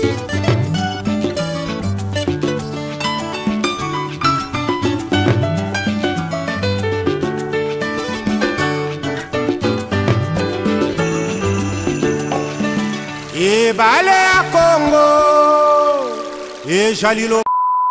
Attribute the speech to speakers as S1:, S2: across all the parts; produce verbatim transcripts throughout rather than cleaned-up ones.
S1: E balé a Congo e Jalilo.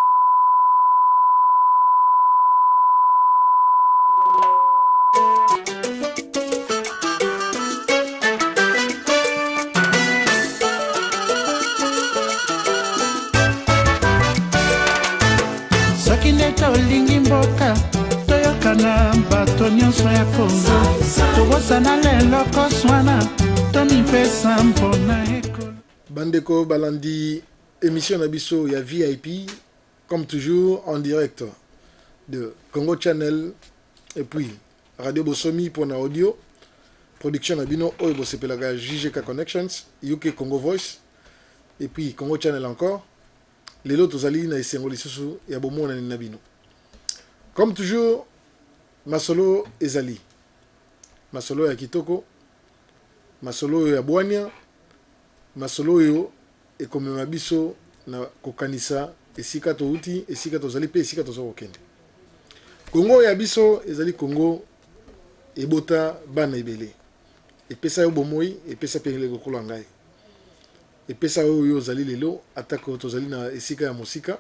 S2: Sakine tolingi mboka toyokana bato nyonso ya Congo tobosana lelo koswana tomi pesa mpona ekolo.
S3: Bandeko Balandi, émission Nabiso, il y a V I P, comme toujours en direct de Congo Channel et puis Radio Bosomi pour na audio, production Nabino, Oibo Sepelaga J G K Connections, U K Congo Voice et puis Congo Channel encore. Les autres alliés na Isengoli Susu, il y a beaucoup de Nabino. Comme toujours, Masolo et Zali. Masolo ya Kitoko, Masolo ya Boania. Masolo yo ekomema biso na kokanisa esika to uti esika to zali pe esika to zokende. Congo ya biso ezali Congo ebota bana ebele. Epesa yo bomoi epesa pe le kokolo ngai. Epesa yo yo zali lelo atako to zali na esika ya mosika.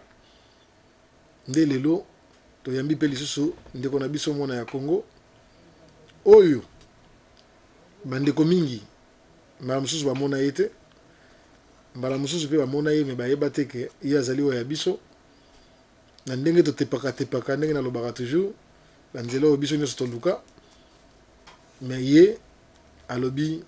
S3: Nde lelo to yambi pe lisusu ndeko na biso mona ya Congo. Oyo bandeko mingi ma mususu ba mona yete. Mbala mususu pe bamona ye me bayeba te ke ye azali oyo ya biso na ndenge totepaka tepaka ndenge nalobaka toujours banzela oyo biso nyonso toluka me ye alobi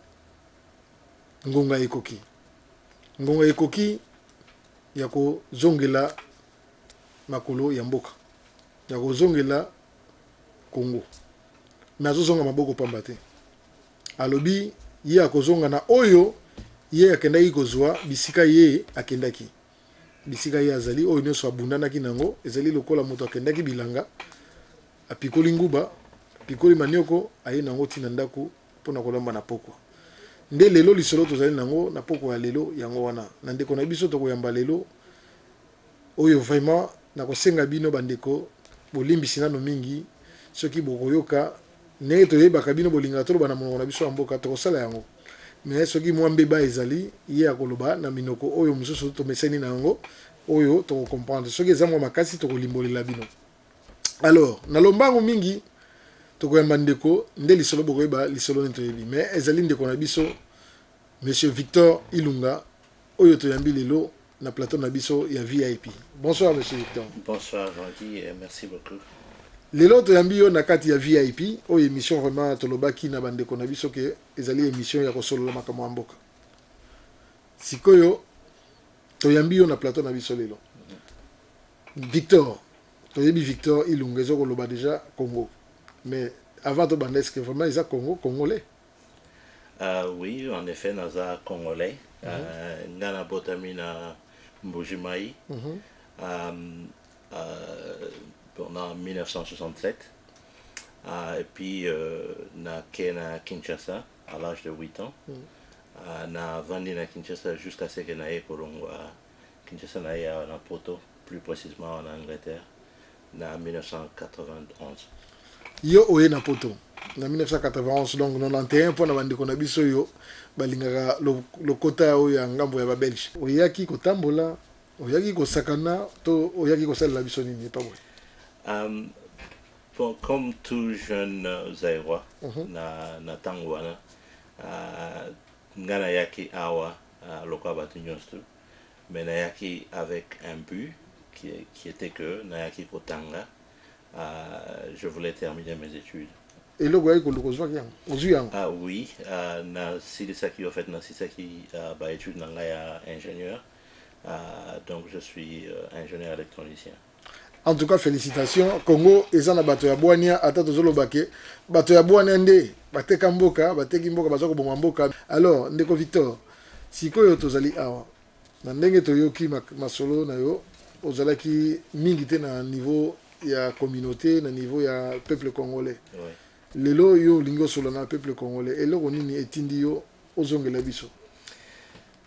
S3: ngonga ekoki ngonga ekoki ya kozongela makolo ya mboka ya kozongela Congo me azozonga maboko pamba te alobi ye akozonga na oyo ye akendaki kozwa bisika ye akendaki bisika ye azali oyo nyonso abundanaki nango ezali lokola moto akendaki bilanga apikoli nguba apikoli manioko aye nango tina ndako mpona kolamba na pokwa nde lelo lisolo tozali nango na pokwa ya lelo yango wana na ndeko na biso tokoyamba lelo oyo vraiment nakosenga bino bandeko bolimbisi nano mingi soki bokoyoka ndenge toyebaka bino bolingaka toloba na monoko na biso ya mboka tokosala yango mais soki mwa mbeba ezali ye akoloba na minoko oyo mususu tomeseni nango oyo to comprendre soki eza mwa makasi tokolimbolela bino. Alors na lombango mingi tokoyamba ndeko nde lisolo bokoyeba lisolo nto yebi mais ezali ndeko na biso monsieur Victor Ilunga oyo toyambi lelo na plateau na biso ya V I P. Bonsoir monsieur Victor.
S4: Bonsoir Jean-Guy et merci beaucoup.
S3: Lelo toyambi yo na kati ya V I P oyo émission vraiment tolobaki na bandeko na biso ke ezali émission ya kosolola makambo ya mboka. Sikoyo toyambi yo na plateau na biso lelo. Victor, toyebi Victor Ilunga ezo koloba déjà Congo. Mais avant to bande est-ce que vraiment ils a Congo congolais?
S4: Euh, oui, en effet, nous sommes congolais. Nous avons botami na Mbujimai. Pendant mille neuf cent soixante-sept. Uh, et puis, euh, na à Kinshasa à l'âge de huit ans. Mm. Uh, na vendu à Kinshasa jusqu'à ce que na aille pour Kinshasa na aille à Porto, plus précisément en Angleterre, en mille neuf cent quatre-vingt-onze.
S3: Yo oye na Porto, en mille neuf cent quatre-vingt-onze, donc quatre-vingt-onze pour na bandi kona biso yo, balingaka le kota oyo ya ngambo ya ba Belge. Oyaki ko tambola, oyaki ko sakana, to oyaki ko sala biso nini pas bon.
S4: Um, bon, comme tout jeune uh, Zaïrois, uh -huh. na na tangwana, uh, ngana yaki awa uh, lokwa batu nyonstu, mais na yaki avec un but qui qui était que na yaki kotanga, uh, je voulais terminer mes études.
S3: Et le gars il kozwa qui en
S4: ah oui, uh, na silisaki en fait na silisaki uh, ba étude na ngaya ingénieur, uh, donc je suis uh, ingénieur électronicien.
S3: En tout cas, félicitations. Congo, ezana bato ya Boania, ata tozolo bake, bato ya Boania nde, bateka mboka, bateki mboka, bazoko bonga mboka. Alors, ndeko Victor, sikoyo tozali awa, na ndenge toyoki masolo na yo, ozalaki mingi te na niveau ya communauté, na niveau ya peuple congolais.
S4: Oui.
S3: Lelo yo lingo solo na peuple congolais, eloko nini etindi yo ozongela biso?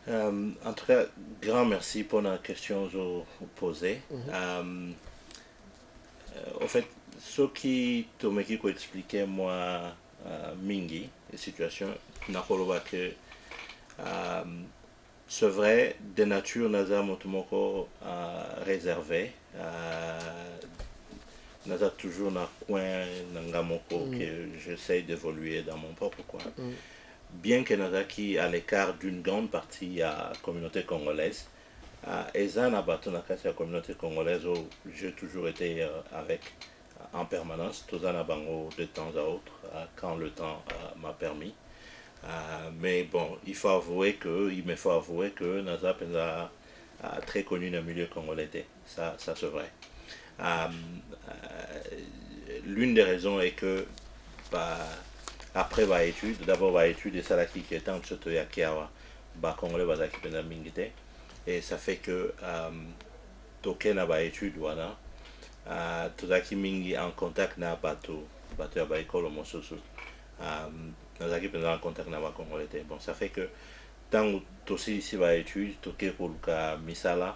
S4: Um, en tout cas, grand merci pour la question que vous posez.
S3: Mm-hmm.
S4: um, euh, au fait, ce qui Tomeki ko expliquer moi uh, mingi la situation n'a pas que um, c'est vrai de nature naza motomoko uh, réservé uh, naza toujours na coin nangamoko mm. que j'essaie d'évoluer dans mon propre coin. Mm. Bien que Nazaki à l'écart d'une grande partie à la communauté congolaise, et ça n'a pas la communauté congolaise où j'ai toujours été euh, avec en permanence, tout ça n'a pas de temps à autre, euh, quand le temps euh, m'a permis. Euh, mais bon, il faut avouer que, il me faut avouer que Nazap est euh, très connu dans le milieu congolais, ça, ça c'est vrai. Euh, euh, L'une des raisons est que bah, après ma étude, d'abord ma étude et ça là qui était en dessous de Kiawa, bah congolais bah qui pendant mingité et ça fait que token na ma étude voilà, tout ça qui mingi en contact na bateau, bateau à ba école mosusu, na qui pendant en contact na ba congolais. Bon ça fait que tant aussi ici ma étude, toké pour le misala,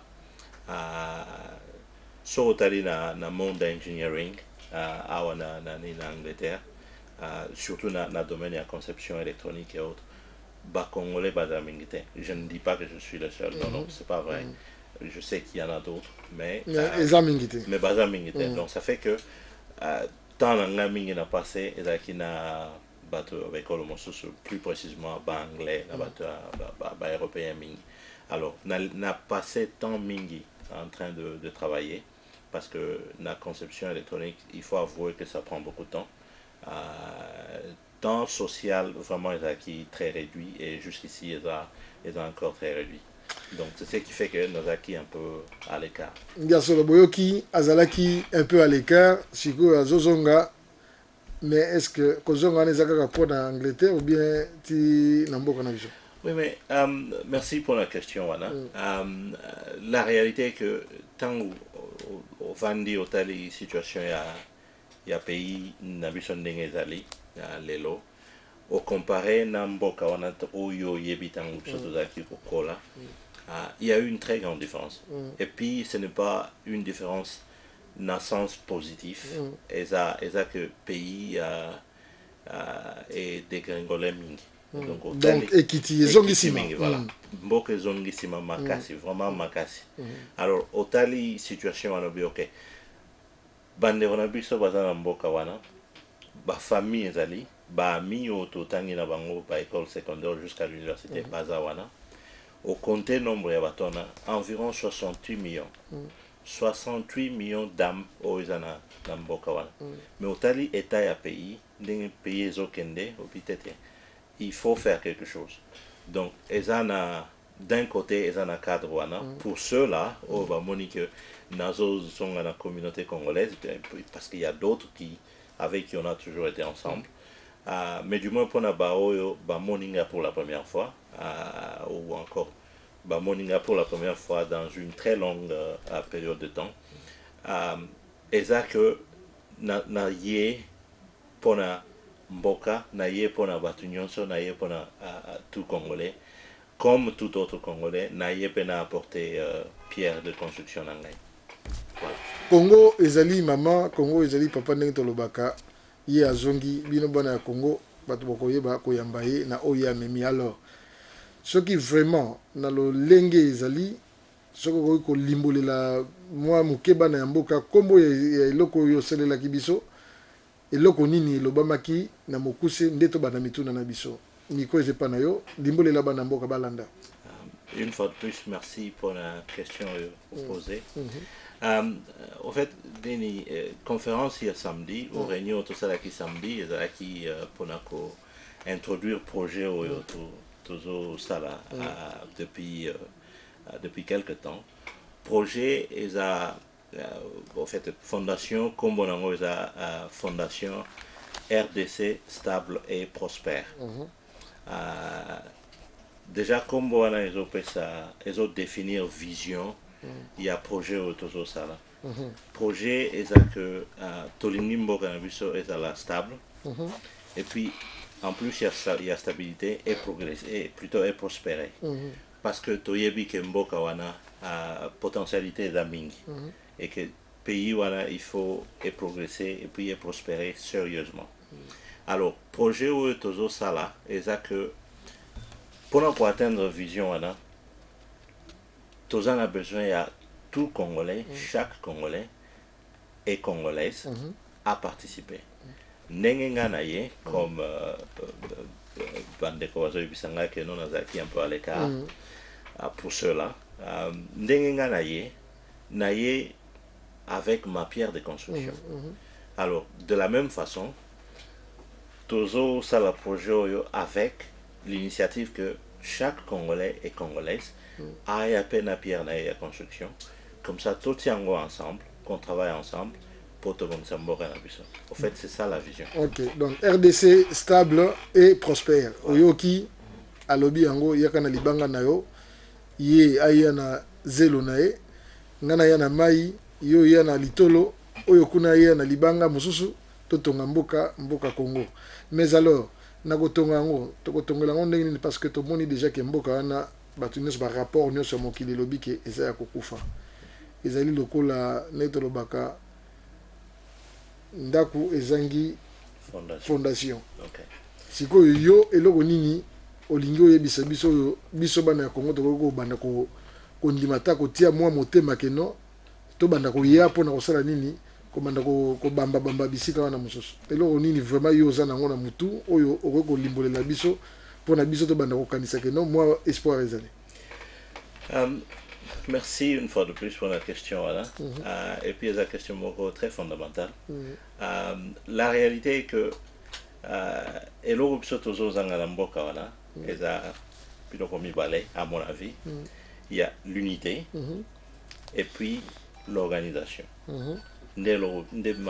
S4: sur tali na na monde engineering, à na na ni na Angleterre. Uh, surtout dans le domaine de la conception électronique et autres, bah, congolais, bah, je ne dis pas que je suis le seul, non, non, c'est pas vrai. Mm. Je sais qu'il y en a d'autres, mais. Mais
S3: uh,
S4: bah, mm. Donc, ça fait que, uh, tant que n'a passé, et qu'il n'a avec le plus précisément, bah, anglais, mm. bah, bah, bah, européen, mingi. Alors, n'a passé tant mingi en train de, de travailler, parce que la conception électronique, il faut avouer que ça prend beaucoup de temps. Euh, temps social vraiment est acquis très réduit et jusqu'ici est encore très réduit, donc c'est ce qui fait que nous acquis un peu à l'écart.
S3: Ngasolo boyoki azalaki un peu à l'écart siko azozonga, mais est-ce que kozonga nezaka pour en Angleterre ou bien ti namboka na biso?
S4: Oui, mais um, merci pour la question Wana. Mm. Um, la réalité est que tant au Vandi au tali situation ya il y a pays n'abison d'engezali lelo au comparé n'amboka wana oyo yebitangu surtout zaki kokola il y a eu une très grande différence mm. et puis ce n'est pas une différence dans le sens positif mm. et ça et ça que pays euh, euh, est dégringolé mingi
S3: mm. donc donc ekiti zongisima
S4: voilà mboka zongisima makasi mm. vraiment makasi mm. alors otali situation wana bi ok bande wana biso baza na mboka wana ba famille ezali ba ami oto tangi na bango ba école secondaire jusqu'à l'université mm. baza wana au compter nombre ya batona environ soixante-huit millions mm. soixante-huit millions d'âmes oizana na mboka wana mm. mais otali état ya pays ndenge pays ezokende peut-être il faut faire quelque chose, donc ezana d'un côté ezana cadre wana mm. pour ceux-là mm. oh ba monique nazo sont dans la communauté congolaise parce qu'il y a d'autres qui avec qui on a toujours été ensemble mm. uh, mais du moins pour na baoyo ba moninga pour la première fois uh, ou encore ba moninga pour la première fois dans une très longue uh, période de temps um, et ça que na na yé pour na mboka na yé pour na batu nyonso na yé pour na uh, tout congolais comme tout autre congolais na yé pena apporter uh, pierre de construction nangai.
S3: Congo ezali mama, Congo ezali papa ndenge tolobaka ye azongi bino bana ya Congo bato bokoyeba koyamba ye na oya memi. Alors ce qui vraiment na lo lenge ezali ce ko ko limbolela moi mukeba na mboka kombo ya eloko yo selela kibiso eloko nini lobamaki na mokuse ndeto bana mituna na biso niko ezepa na yo limbolela bana mboka balanda.
S4: Une fois de plus, merci pour la question posée. Mm -hmm. um, en fait, une euh, conférence hier samedi, mm -hmm. au réunion tout ça qui samedi, qui euh, pour introduire le projet au mm -hmm. ça là mm -hmm. uh, depuis euh, uh, depuis quelque temps. Projet est à uh, en fait fondation comme on a uh, fondation R D C stable et prospère. Mm -hmm. uh, Déjà, comme on a ils ont définir vision, mm. il y a projet autour de ça. Mm -hmm. Projet est que Tolinimbo Canabiso est à la stable. Mm -hmm. Et puis, en plus, il y a, il y a stabilité et progresser, et plutôt et prospérer. Mm -hmm. parce que toyebi ke mboka wana a potentialité d'amingi mm-hmm. et que pays wana il faut et progresser et puis et prospérer sérieusement. Mm-hmm. Alors projet où tozo sala et ça que pour pour atteindre vision wana tozo a besoin à tout Congolais, mm-hmm. chaque Congolais et Congolaise mm-hmm. à participer. Nengenga na ye comme bandeko wazo bisanga que non azaki un peu à l'écart pour cela nengenga na ye na ye avec ma pierre de construction. Alors de la même façon tozo ça la projet avec l'initiative que chaque Congolais et Congolaise a à peine à pierre na ye construction, comme ça tout tient ensemble, qu'on travaille ensemble. En fait, c'est ça la vision.
S3: Ok, donc R D C stable et prospère. Oyoki, alobi yango, yakana libanga na yo, ye ayana zelo na ye, ngana yana mai, yo yana litolo, oyokuna ye na libanga mususu, totonga mboka, mboka Congo. Mais alors, nagotonga yango, tokotonga yango ndenge parce que to moni déjà que mboka wana batu nyonso ba rapport nyonso mokili lobi ke eza ya kokufa. Ezali lokola netolo baka ndaku ezangi fondation, fondation. Okay. Siko yo eloko nini olingi oyebisa biso yo biso bana ya Congo toko banda ko kondimata ko tia mwa motema keno to banda ko ya pona kosala nini ko banda ko ko bamba bamba bisika wana mususu eloko nini vraiment yo za nango na mutu oyo okoko limbolela biso pona biso to banda ko kanisa keno mwa espoir ezali.
S4: Um, Merci une fois de plus pour la question. Voilà. Mm-hmm. euh, et puis, il y a une question très fondamentale. Mm-hmm. euh, la réalité est que et l'Europe à mon avis, mm-hmm. il y a l'unité mm-hmm. et puis l'organisation. Mm-hmm.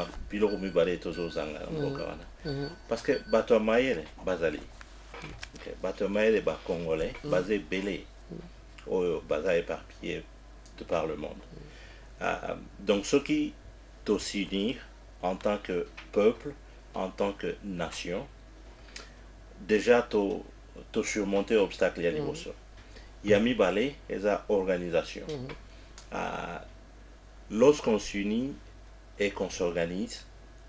S4: Parce que Bato Maïre, Bazali, Bato Maïre, Bas Congolais, basé Belé. Au bazar éparpillé de par le monde. Mm. Euh, donc ce qui doit s'unir en tant que peuple, en tant que nation, déjà tu surmonter l'obstacle à niveau ça. Il y a mis balai et ça organisation. Mm. Euh, lorsqu'on s'unit et qu'on s'organise,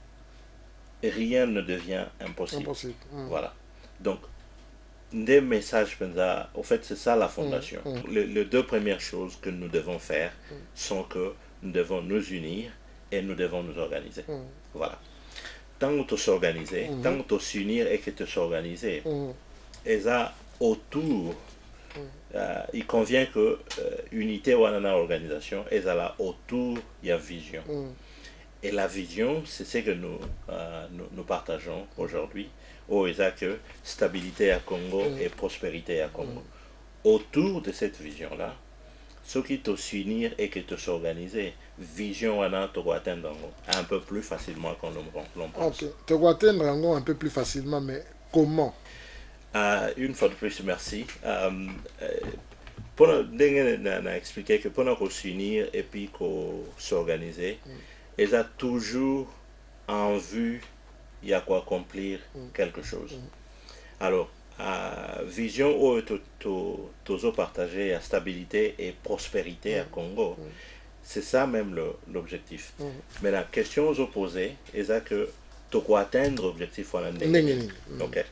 S4: rien ne devient impossible. impossible. Mm. Voilà. Donc des messages, en fait, c'est ça la fondation. Mmh, mmh. Les, les deux premières choses que nous devons faire mmh. sont que nous devons nous unir et nous devons nous organiser. Mmh. Voilà. Tant que tu s'organiser, mmh. tant que tu s'unir et que tu s'organiser, mmh. et ça, autour, mmh. euh, il convient que euh, unité ou une organisation, et ça là, autour, il y a vision. Mmh. Et la vision, c'est ce que nous, euh, nous, nous partageons aujourd'hui. Oh, et ça que stabilité à Congo mm. et prospérité à Congo. Mm. Autour de cette vision-là, ce qui te s'unir et que te s'organiser, vision on a te atteindre un peu plus facilement qu'on l'on pense.
S3: Ok, te atteindre un peu plus facilement, mais comment?
S4: Euh, une fois de plus, merci. Euh, pour nous expliquer que pour nous s'unir et puis qu'on s'organiser, mm. ils ont toujours en vue il y a quoi accomplir mm. quelque chose. Mm. Alors, euh, vision où tu partager la stabilité et prospérité mm. à Congo, mm. c'est ça même l'objectif. Mm. Mais la question aux opposés est que tu dois atteindre l'objectif. Mm. Ok.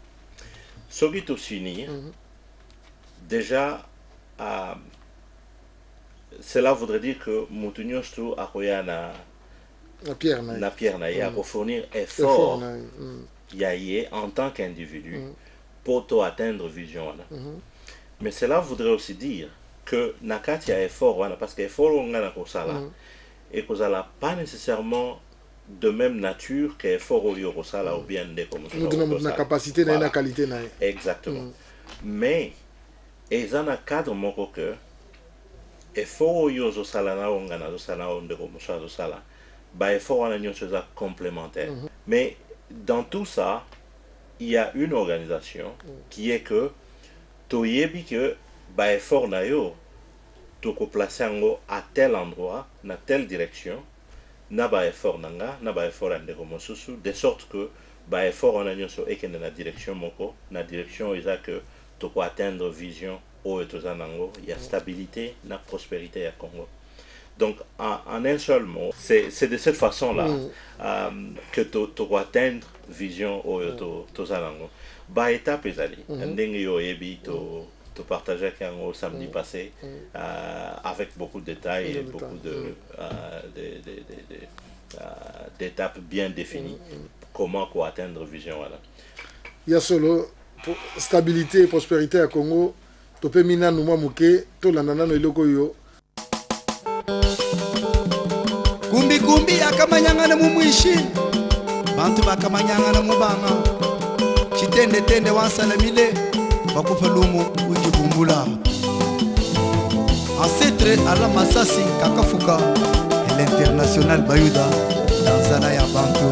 S4: Ce qui te s'unir, mm. déjà, euh, cela voudrait dire que Moutounios tu a
S3: la pierre na
S4: la pierre na ya pour fournir effort ya yé en tant qu'individu mm. pour to atteindre vision wana. Mm. Mais cela voudrait aussi dire que nakati ya effort wana parce que effort on a ko sala mm. et que ça n'a pas nécessairement de même nature que effort au yo ko sala mm. ou bien de comme ça.
S3: Nous avons la capacité et la qualité na.
S4: Exactement. Mm. Mais et ça na cadre moko que effort yo zo sala na on ngana zo sala on de comme ça zo sala. Bah, effort en union c'est complémentaire. Mm-hmm. Mais dans tout ça, il y a une organisation mm. qui est que toyebi que bah effort na yo to ko placer ngo à tel endroit, na telle direction, na ba effort nanga, na ba effort ande comme susu de sorte que bah effort en union so et que na direction moko, na direction isa que to ko atteindre vision au Etozanango, il y a stabilité, la prospérité au Congo. Donc, en, en un seul mot, c'est de cette façon-là mm. euh, que tu dois atteindre vision au Etozanango. Ba étape les alliés. Ndenge yo ebi to to partager au samedi passé euh, avec beaucoup de détails et beaucoup de euh, d'étapes bien définies. Comment quoi atteindre vision voilà.
S3: Il y a solo stabilité et prospérité à Congo. To pe mina no mamuke to lanana no iloko yo.
S5: Kumbi kumbi akamanyanga na mumwishi. Bantu bakamanyanga na mubanga. Chitende tende wansalamile bakufa lumu ujibumbula. Ancêtre à la Massassi Kakafuka et l'international Bayuda dans Zanaya Bantu.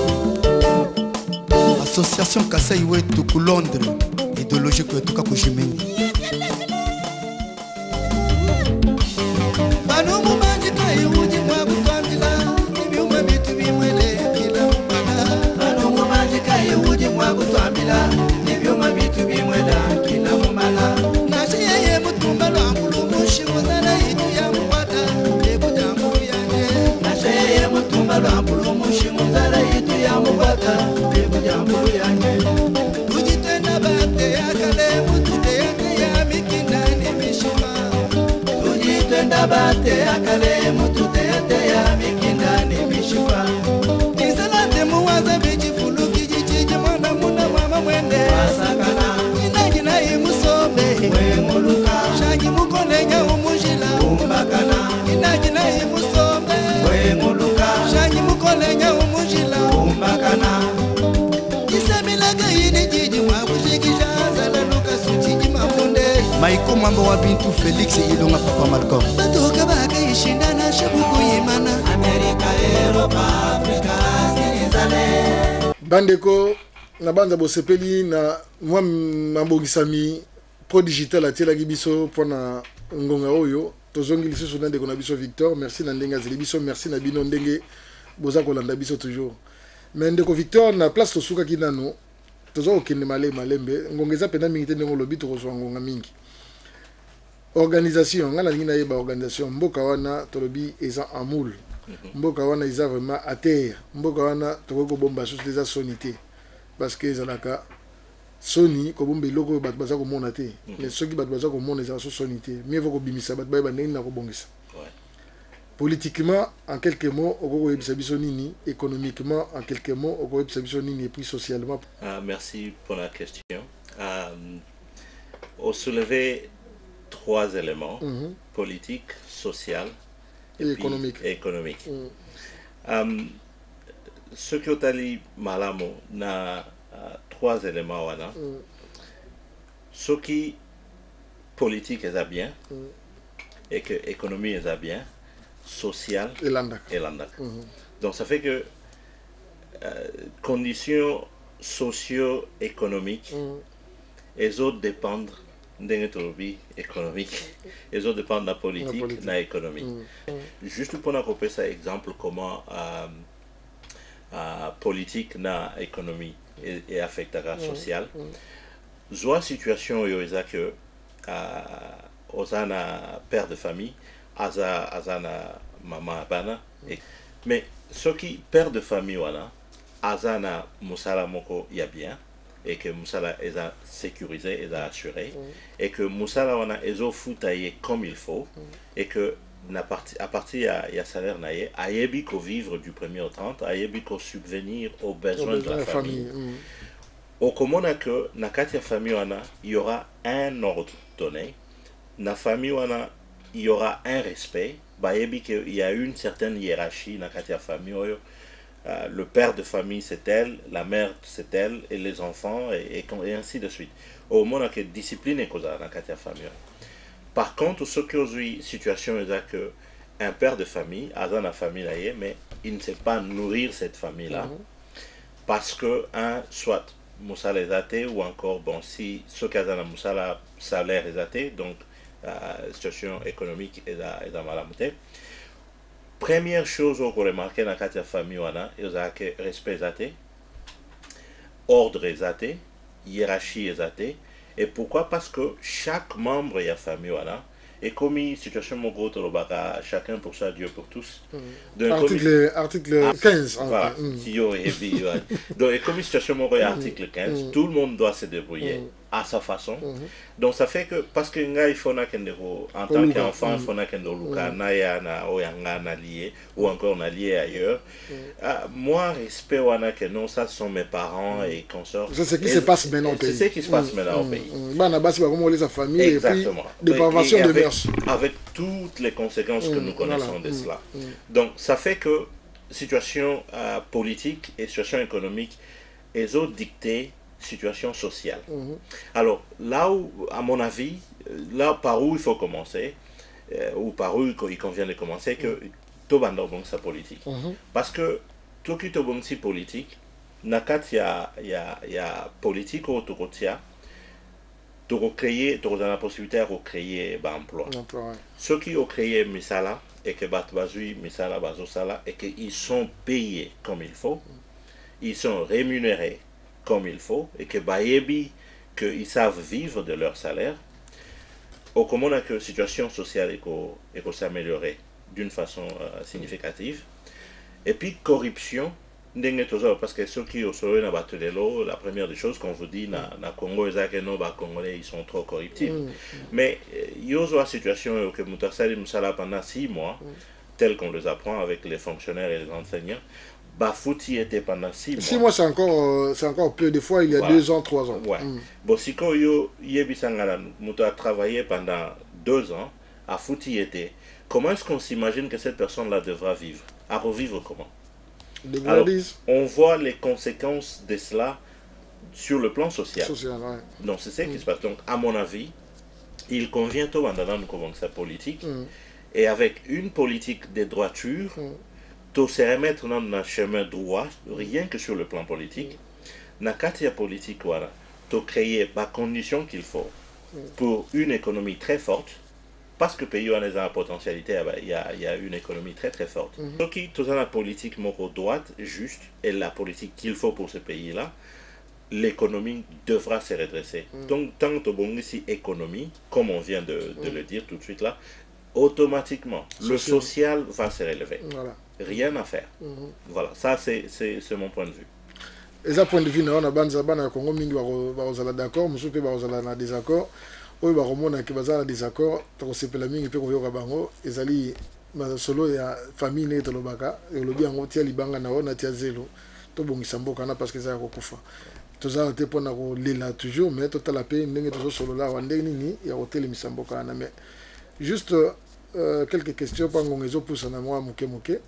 S5: Association Kasaiwe Tuku Londres, idéologique de Tuka Kushimeni. Banumu majika yuji mwabu kwandila, nibiuma bitu bimwele kila umana. Banumu majika yuji mwabu kwandila, nibiuma bitu bimwele kila umana. Nasi yeye mutumba lwangulu mushimu zana itu ya mwata, lebu jambu yanje. Nasi yeye mutumba lwangulu mushimu zana itu ya mwata, lebu jambu yanje. Ujitenda bate ya kale mutute yate ya mikindani mishima. Ujitenda bate ya kale mutute yate ya mikindani mishima. Kisalate muwaza bichi fulu kijichiji mwana muna mama mwende. Wasakana inagina imusombe we muluka. Shangi mukolenya umujila umbakana. Inagina imusombe we muluka. Shangi mukolenya umujila umbakana. Isamilaga ini jiji mwabushikisha zala luka suchiji mamunde. Maiko mambo wa bintu Felix ilunga papa Malcolm. Batoka baka ishindana shabuku yimana. Amerika, Europa, Afrika, Sinizale.
S3: Bandeko, na banda bosepeli na mwa mambongisami Pro Digital atiela gibiso pona ngonga oyo. Tozongi lisusu na ndeko na biso Victor. Merci na ndenga zeli biso. Merci na bino ndenge boza kolanda biso toujours. Mais ndeko Victor na place tosuka kinano. Tozo okende male malembe. Ngongeza pena mingi te ndenge lobi tokozwa ngonga mingi. Organisation, ngala ngina yeba organisation mboka wana tolobi eza amoul. Mboka wana eza vraiment à terre. Mboka wana toko bomba sous les sonité parce que ezalaka soni ko bombe loko bat baza ko mona te. Mais ceux qui bat baza ko mona eza sous sonité. Mieux vaut ko bimisa bat ba ndenge na ko bongisa. Politiquement en quelques mots oko yebisa biso nini, économiquement en quelques mots oko yebisa biso nini et puis socialement.
S4: Ah, merci pour la question. Euh, au soulever trois éléments, mm-hmm. politique, social et, et économique. Et économique. Mm. Um, ce que tu as dit, Malamo, na uh, trois éléments. Wana. Mm. Ce qui politique est bien, mm. et que économie est bien, social
S3: et landak.
S4: Et landak. Mm-hmm. Donc ça fait que euh, conditions socio-économiques, mm. les autres dépendent d'économie économique, les autres dépendent de la politique, la politique. La économie. Mm. Juste pour nous couper ça exemple comment euh, euh, politique na économie et, et affectera mm. social. Mm. Zoa situation où il y a que euh, osana père de famille, aza azana maman bana. Mm. Et, mais ce qui père de famille wana, azana musala moko ya bien. Et que Moussala est sécurisé, est assuré, mm. et que Moussala on a ezo foutaillé comme il faut, mm. et que à partir il y a salaire naïe, ayebi ko vivre du premier au trente, ayebi ko subvenir aux besoins de la, la famille. famille. Mm. Au commun que na katia famille on a, il y aura un ordre donné, na famille on a, il y aura un respect, bah ayebi que il y a une certaine hiérarchie na katia famille. Euh, le père de famille c'est elle, la mère c'est elle, et les enfants, et, et, et ainsi de suite. Au moins, il y a une discipline dans la famille. Par contre, ce qui est une situation, c'est que un père de famille a dans la famille, mais il ne sait pas nourrir cette famille-là. Mm-hmm. Parce que, un, soit Moussa les athées, ou encore, bon, si ce qui a dans la Moussa, salaire est athée, donc la situation économique est dans la malamouté. Première chose qu'on remarque dans la famille, c'est le respect, ordre, hiérarchie, Et pourquoi? Parce que chaque membre de la famille, voilà, et comme une situation moko tolobaka chacun pour ça, Dieu pour tous.
S3: Donc, article, article quinze.
S4: Voilà.
S3: Mm.
S4: Si yo et puis, ouais. Donc, et comme une situation moko article quinze,
S3: Mm.
S4: tout le monde doit se débrouiller
S3: Mm.
S4: à sa façon.
S3: Mm.
S4: Donc ça fait que parce que nga il faut na kendeko en tant
S3: Oluka.
S4: qu'enfant, il
S3: Mm.
S4: faut na kendo luka
S3: Mm.
S4: na ya na oyanga na lié ou encore na lié ailleurs. Ah, moi respect wana que non, ça sont mes parents et consorts.
S3: C'est ce qui
S4: Et-
S3: se passe maintenant au
S4: C'est
S3: pays.
S4: ce qui se passe
S3: Mm.
S4: maintenant au
S3: Mm.
S4: pays.
S3: Mm. Bana basi ba comment les famille et puis
S4: Exactement.
S3: dépravation
S4: Et- et
S3: de
S4: avec,
S3: mœurs.
S4: avec toutes les conséquences que
S3: Mm,
S4: nous connaissons
S3: voilà.
S4: de
S3: Mm,
S4: cela.
S3: mm.
S4: Donc, ça fait que situation euh, politique et situation économique, elles ont dicté situation sociale.
S3: Mhm.
S4: Alors, là où, à mon avis, euh, là par où il faut commencer, euh, ou par où il convient de commencer, que tout le monde sa politique.
S3: Mhm.
S4: Parce que tout qui est si politique, nakat il y a, y a, y a politique au Torotia, tu créer, tu as la possibilité de créer un emploi.
S3: Emploi, ouais.
S4: Ceux qui ont créé Misala et que Batbazui, Misala, Bazosala, et qu'ils sont payés comme il faut, ils sont rémunérés comme il faut, et que Bayebi, qu'ils savent vivre de leur salaire, au comment que la situation sociale est s'améliorer d'une façon euh, significative. Et puis corruption, parce que ceux qui ont sauvé la Batelelo, la première des choses qu'on vous dit, na, na Congo, les Congolais, ils sont trop corruptifs.
S3: Mm.
S4: Mais il y a une situation que Moutassali Moussala pendant six mois, tel qu'on les apprend avec les fonctionnaires et les enseignants, Bafouti était pendant six mois.
S3: Six mois, c'est encore, euh, c'est encore peu. Des fois, il y a
S4: Voilà.
S3: deux ans, trois ans.
S4: Ouais.
S3: Mm.
S4: Bon, si quand yo Yebisangala Mouta a travaillé pendant deux ans, à Fouti était, comment est-ce qu'on s'imagine que cette personne-là devra vivre? À revivre comment?
S3: Des
S4: Alors,
S3: valises
S4: on voit les conséquences de cela sur le plan social.
S3: sociales, ouais.
S4: Donc, c'est ce qui se passe. Donc, à mon avis, il convient au Mandana de sa politique.
S3: Mm.
S4: Et avec une politique de droiture,
S3: Mm.
S4: de se remettre dans un chemin droit, rien que sur le plan politique, na katia politique, voilà, de créer les conditions qu'il faut pour une économie très forte, parce que le pays a une potentialité, il y a, il y a une économie très très forte.
S3: Mhm.
S4: Donc, tout ça, la politique moro droite, juste, et la politique qu'il faut pour ce pays-là, l'économie devra se redresser. Donc, tant que bon ici économie, comme on vient de, de le dire tout de suite là, automatiquement, le
S3: Social.
S4: social va se relever.
S3: Voilà.
S4: Rien à faire.
S3: Mhm.
S4: Voilà, ça c'est c'est- c'est mon point de vue.
S3: Et ça, point de vue, on a banza bana Congo mingi bazala d'accord, musu pe bazala na désaccord. Oyo bakomona ke bazala désaccord, to sepela mingi pe ko yoka bango, ezali ma solo ya famille ne tolobaka, e lobi yango tia libanga na ona tia zelo. To bongisa mboka na parce que ça kokufa. Toza te pona ko lela toujours, mais to tala pe ndenge tozo solo la wa ndenge nini ya hotel misamboka na mais juste euh, quelques questions pa ngongezo pousa na moi moke moke.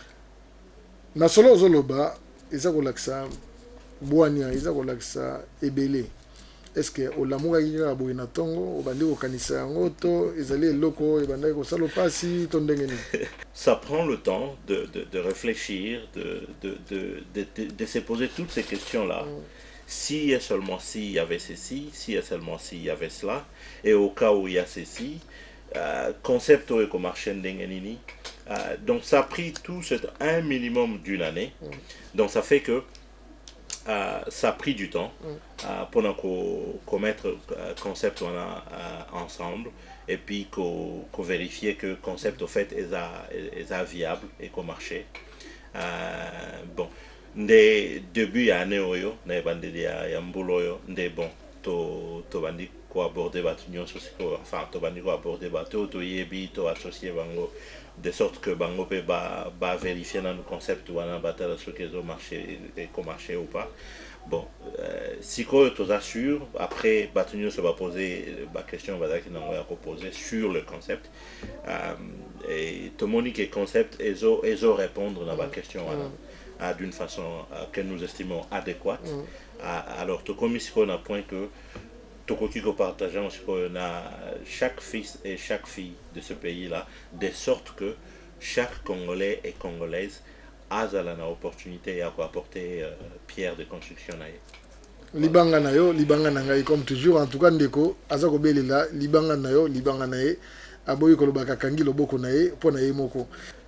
S3: Na solo zoloba eza kolakisa bwania eza kolakisa ebele. Est-ce que olamukaki kaka boye na ntongo obandi kokanisa yango to ezali eloko ebandaki kosala pasi to ndenge nini?
S4: Ça prend le temps de, de, de réfléchir, de, de, de, de, de, de se poser toutes ces questions-là. Si et seulement s'il y avait ceci, si et seulement s'il y avait cela, et au cas où il y a ceci, euh, concept au marché ndengenini. Euh, donc ça a pris tout cet, un minimum d'une année. Donc ça fait que euh, ça a pris du temps euh, pour qu'on qu mette euh, concept on a, euh, ensemble et puis qu'on qu vérifie que concept au fait est, à, est, à viable et qu'au marché. Euh, bon, des débuts à année oyo, des bandits ya mbolo des bon, to to bandit ko aborder batunion sociaux, enfin to bandit ko aborder bateau, to yebi to associé bango de sorte que bango peut ba ba vérifier dans le concept ou en bataille ce qu'ils ont marché et qu'on marché ou pas. Bon, euh, si quoi tu assures, après Batunio se va poser la question va qui n'en va poser sur le concept euh, et tout le monde qui est concept ils ont ils ont répondre dans la question voilà, d'une façon euh, que nous estimons adéquate. Mm. Euh, alors tout comme ici on a point que tout qui partageons on a chaque fils et chaque fille de ce pays là de sorte que chaque Congolais et Congolaise a la opportunité à apporter euh, pierre de construction na ye.
S3: Libanga na yo, libanga na ngai comme toujours en tout cas ndeko aza ko belela libanga na yo, libanga na ye aboyi ko lobaka kangi loboko na ye po na ye moko.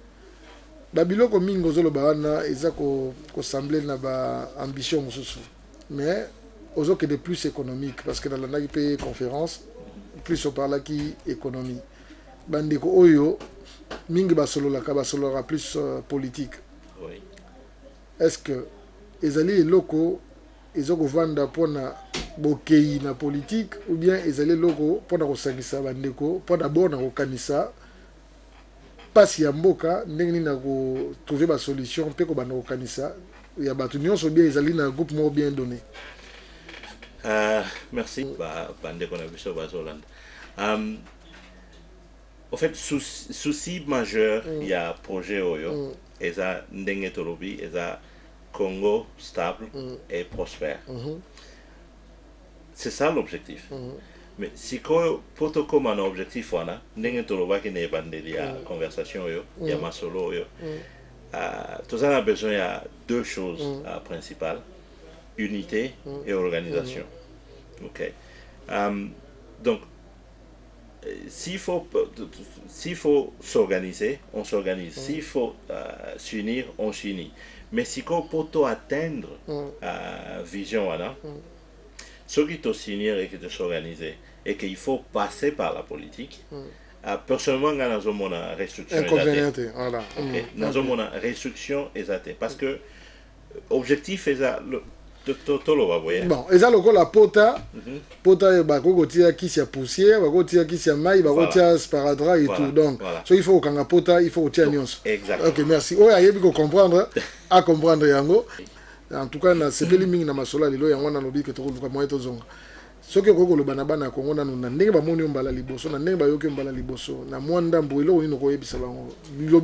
S3: Ba biloko mingi ozoloba wana eza ko ko sembler na ba ambition mosusu. Mais aux autres de plus économique parce que dans la pays conférence plus on parle qui économie bandeko oyo mingi basolo la ka basolo la plus uh, politique
S4: oui
S3: est-ce que ezali loko ezoko vanda pona bokei na politique ou bien ezali loko pona kosangisa bandeko pona bona kokanisa pasi ya mboka ndenge nini na ko trouver ba solution pe ko bana kokanisa ya batu nyonso bien ezali na groupe mo bien donné.
S4: Uh, merci ba bandeko na biso bazoland. Um, en fait souci, souci majeur il mm. y a projet oyo mm. eza ndenge tolobi eza Congo stable mm. et prospère. Mm-hmm. C'est ça l'objectif. Mm-hmm. Mais si ko poto comme un objectif wana ndenge toloba ki ne bandeli ya mm. conversation yo mm. ya masolo yo. Mm. Uh, tout ça a besoin de deux choses mm. uh, principales, unité mm. et organisation. Mm. Ok. Um, donc, s'il faut, s'il faut s'organiser, on s'organise. Mm. S'il faut uh, s'unir, on s'unit. Mais si on peut atteindre la mm. uh, vision, voilà, mm. ceux qui doivent s'unir et qui doivent s'organiser, et qu'il faut passer par la politique, mm. Uh, personnellement, nous avons une restriction exatée. Voilà. Okay. Nous avons une restriction exatée. Parce que l'objectif est le tout le voyez. Bon, et ça le la pota, pota bako tia qui s'y poussière, bako tia qui s'y maille, bako tia sparadrap et tout. Donc, so il faut qu'on pota, il faut tia nuance. Exactement. OK, merci. Oh, ayebi ko comprendre, à comprendre yango. En tout cas, na sebeli mingi na masola lelo yango na lobi que to vraiment to zonga. Ce que vous avez dit, c'est que vous avez dit que vous avez dit que vous avez dit que vous avez dit que vous avez dit que vous avez dit que vous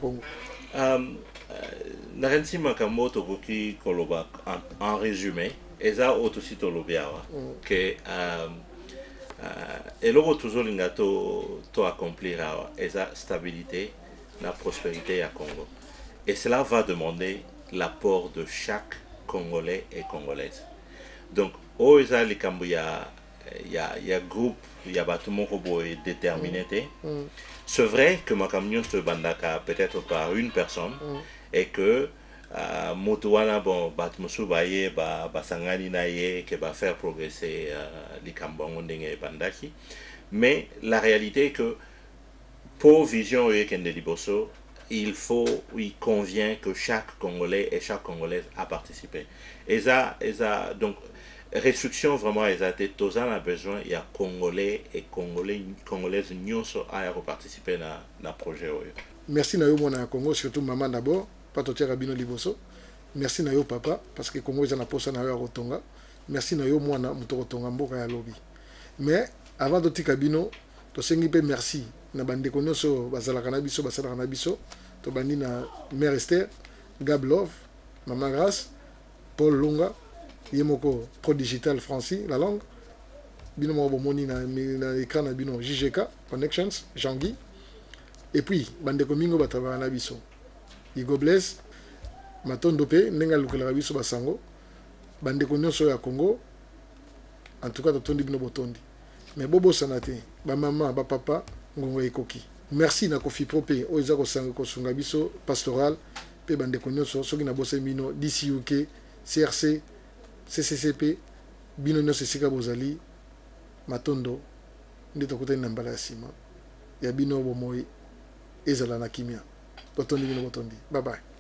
S4: avez dit que en résumé, et ça aussi que et là toujours to accomplir la stabilité, la prospérité à Congo. Et cela va demander l'apport de chaque Congolais et Congolaise. Donc oh il y a il y a il y a groupe il y a bâtiment robot déterminé. Mm. Mm. C'est vrai que ma camion se bandaka peut-être par une personne mm. et que uh, motowana bon bâtiment subaye ba basangani naye que va faire progresser uh, les cambons ndenge bandaki. Mais la réalité est que pour vision et Kendeliboso, il faut, il convient que chaque Congolais et chaque Congolaise a participé. Et ça, et ça donc restriction vraiment ils ont été tous en a besoin il y a Congolais et Congolais Congolaises nyonso à participer na na projet oyo. Merci na yo mona Congo surtout maman d'abord pas totia rabino liboso. Merci na yo papa parce que Congo ils en a posa na yo rotonga. Merci na yo mona muto rotonga mboka ya lobi. Mais avant de tika bino to sengi pe merci na bande konoso bazala kana biso basala kana biso to bandi na mère Esther Gablov maman Grace Paul Lunga Yemoko Pro Digital Francis, la langue. Bino mo bomoni na na écran na bino J G K Connections, Jean-Guy. Et puis bande komingo bataba na biso. Igo Blaise Matondo pe nenga lukela biso basango. Bande konyoso ya Congo. En tout cas totondi bino botondi. Mais bobo sanate, ba maman, ba papa, ngongo ekoki. Merci na Kofi Propé, oza ko sanga ko sunga biso pastoral pe bande konyoso soki na bose mino D C U K, C R C C C C P, bino nyonso esika bozali matondo nde tokutani na mbala ya nsima ya bino bomoi ezala na kimia totondi bino botondi. Bye bye.